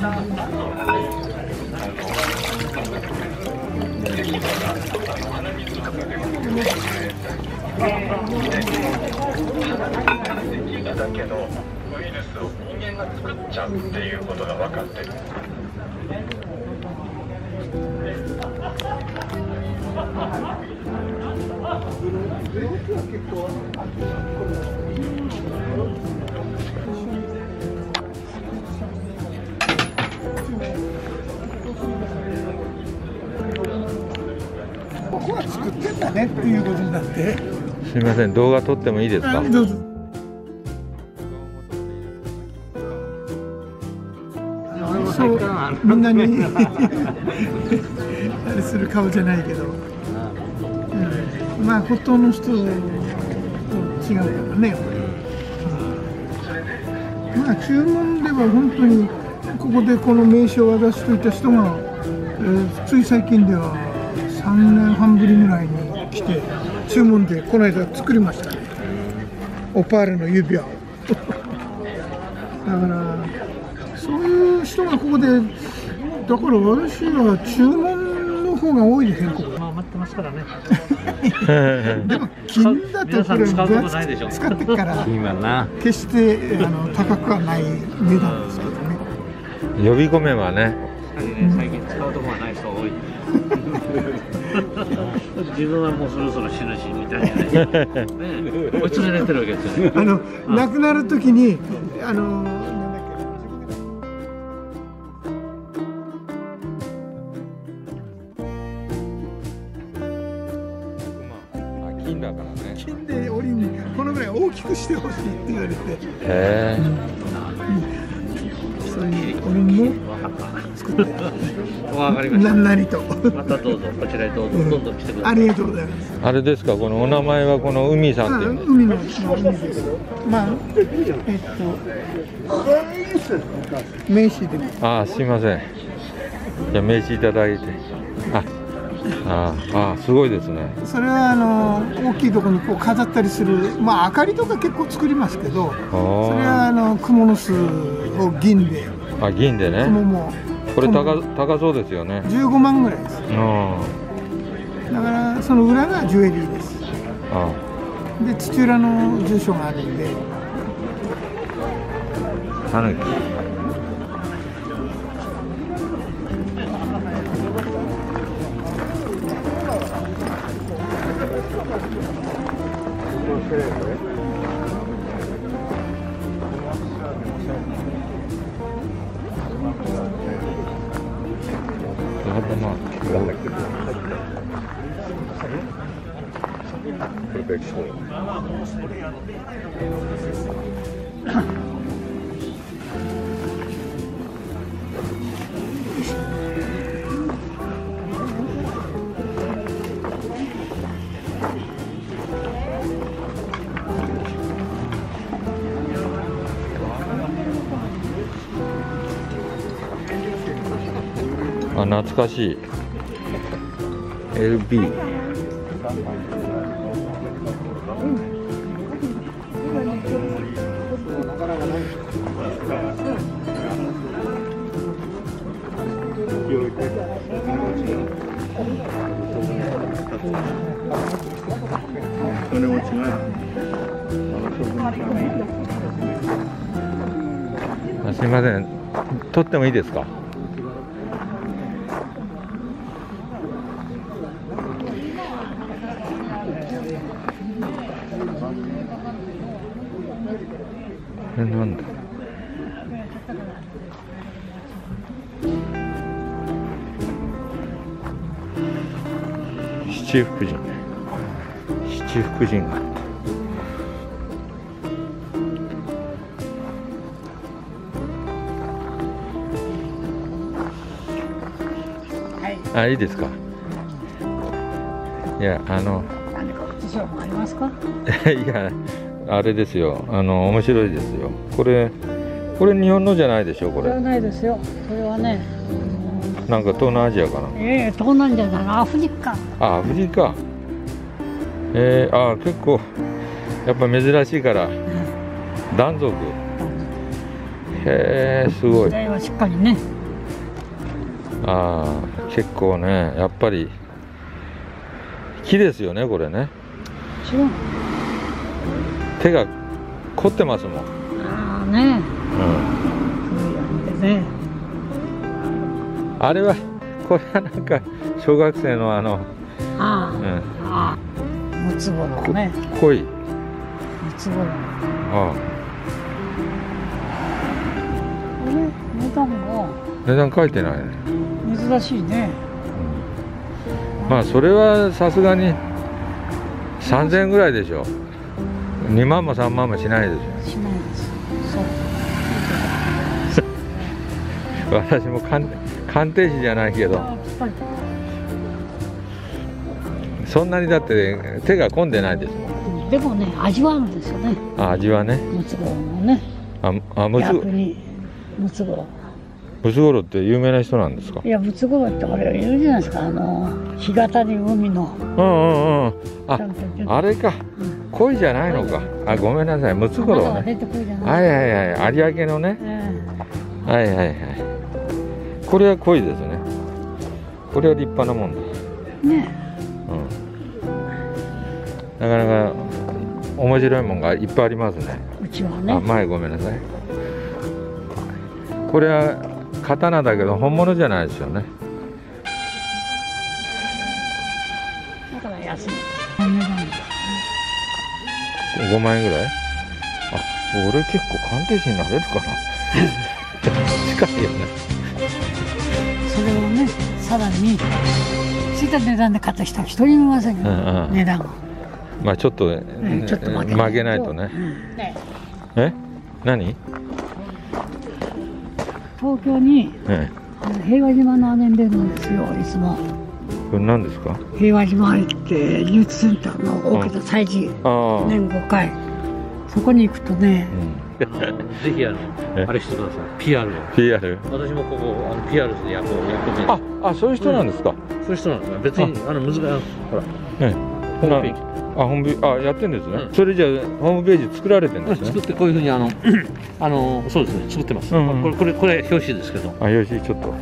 だけのウイルスを人間が作っちゃうっていうことが分かってる。 ここは作ってんだねっていうことになって。 すみません、動画撮ってもいいですか？ どうぞ。そうみんなにあれする顔じゃないけど、まあほとんどの人と違うからね。まあ注文では本当にここでこの名刺を渡しといた人が、つい最近では3年半ぶりぐらいに来て注文でこの間作りましたね。オパールの指輪をだからそういう人がここで、だから私は注文の方が多いですね、ここ。 まあ待ってますからね。 でも金だとこれ分厚く使ってるから決して高くはない値段ですけどね。 呼び込めばね。 最近使うとこがない人が多い。自分はもうそろそろ死ぬしみたいなね。追い詰められてるわけですよね。 亡くなるときに金だからね。 金で折にこのぐらい大きくしてほしいって言われて。 へえ。 そういう折も作って。 わかりました。 何なりと。 またどうぞこちらへどんどん来てください。 ありがとうございます。 あれですか、このお名前はこの海さんっていうの。 海の海です。まあ名刺で。 あ、すいません。じゃあ名刺いただいて。すごいですね。 それは大きいところにこう飾ったりする、まあ明かりとか結構作りますけど、それは蜘蛛の巣を銀で。 銀でね。これ高そうですよね。 15万ぐらいです。だからその裏がジュエリーです。で土浦の住所があるんで。 タヌキ。懐かしい LB。すみません、撮ってもいいですか？なんだ。七福神。七福神が。いいですか。いや、 何か辞書もありますか？ いや、あれですよ。面白いですよ。これ日本のじゃないでしょ、これ。 じゃないですよ。それはね。 なんか東南アジアかな。 東南アジアじゃない、アフリカ。 アフリカ。結構やっぱ珍しいから。断族。へえ、すごい。 時代はしっかりね。 ああ、結構ね、やっぱり木ですよね、これね。 違う。 手が凝ってますもん。 ああね。 うん。 ね。 あれは、これはなんか小学生のああ。 うん、 ああ。ムツゴロウね。 濃い。 ムツゴロウ。 ああ。 これ値段も値段書いてないね。 珍しいね。 まあそれはさすがに3000円ぐらいでしょ。2万も3万もしないでししないです。そう。 ょ。私も鑑定士じゃないけど、 ああ、ぴったり。 そんなにだって手が込んでないですもん。 でもね、味はあるんですよね。 あ、味はね。 ムツゴロウのね。逆にムツゴロウ。 ムツゴロウって有名な人なんですか？ いや、ムツゴロウってあれいるじゃないですか、干潟に海の。 うんうんうん。あ、 ちゃんとあれか。鯉じゃないのか。あ、ごめんなさい。ムツゴロウね。 出てくるじゃない。 はいはいはい。有明のね。はいはいはい。これは鯉ですね。これは立派なもんだ。 ね。 うん。なかなか面白いもんがいっぱいありますね。 うちはね。 あ、前ごめんなさい。これは刀だけど本物じゃないですよね。 だから安い。お値段です 5万円ぐらい？あ、俺結構鑑定士になれるかな。近いよね。 それをね、さらについた値段で買った人は一人もいませんよ、値段を。 まあちょっと、 ちょっと負けないとね。 ね。 え？何？ 東京に平和島の姉んでるんですよ、いつも。 これ何ですか？ 平和島行ってニュースセンターの大きな催事、年5回。そこに行くとね、 ぜひあれしてください。PR を。 PR。 私もここPR で役目。 あ、そういう人なんですか？ そういう人なんですか。別に難しい。ほら。 ホームページ。あ、やってんですね。それじゃあホームページ作られてるんですね。 作ってこういうふうにそうですね、作ってます。これ表紙ですけど。 あ、よし、ちょっと。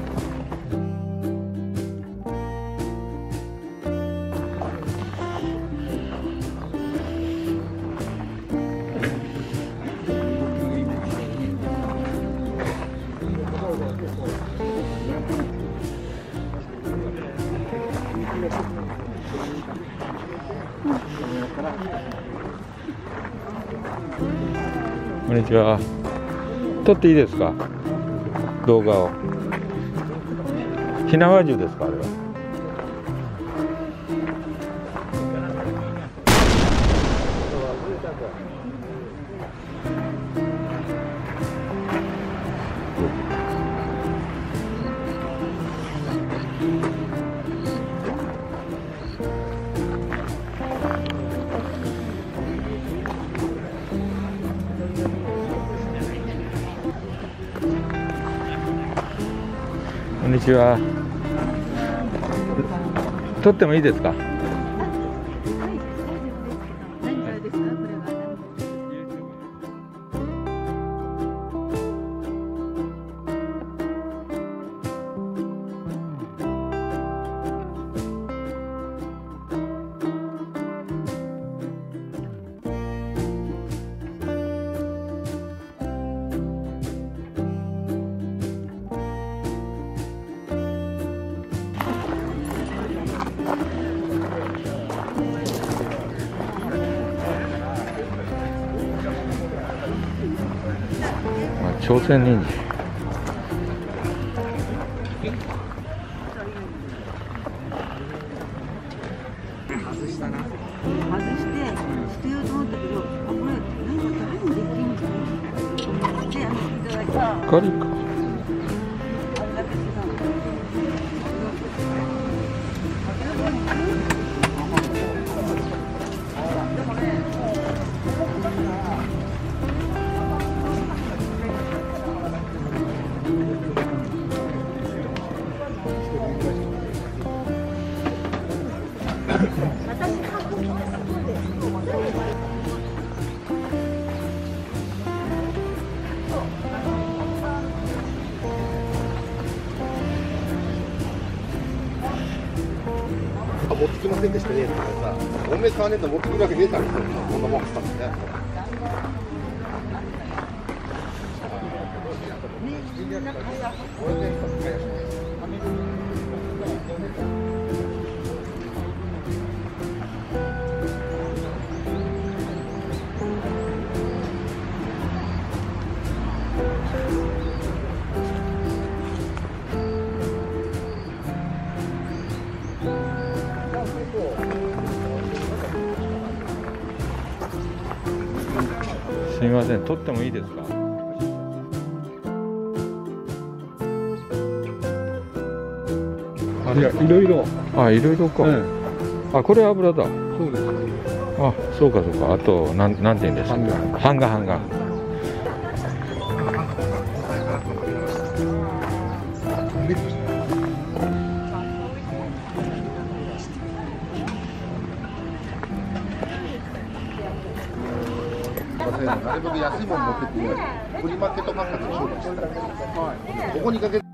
こんにちは。撮っていいですか？動画を。火縄銃ですか、あれは。こんにちは。撮ってもいいですか？朝鮮人参。 外して捨てようと思ったけど、これ何か誰もできるんじゃないで、いただきます。 ガリか。 持ってきませんでしたねとかさ、おめえ買わねえと持ってくるわけねえだろ、こんなもん買ったんですね。 すみません、撮ってもいいですか？ いや、いろいろ。 あ、いろいろか。あ、これ油だ。 そうです。 あ、そうかそうか。あと、なんて言うんですか。版画。 なるべく安いもの持ってってね、フリーマーケット価格で商売してた。ここにかけて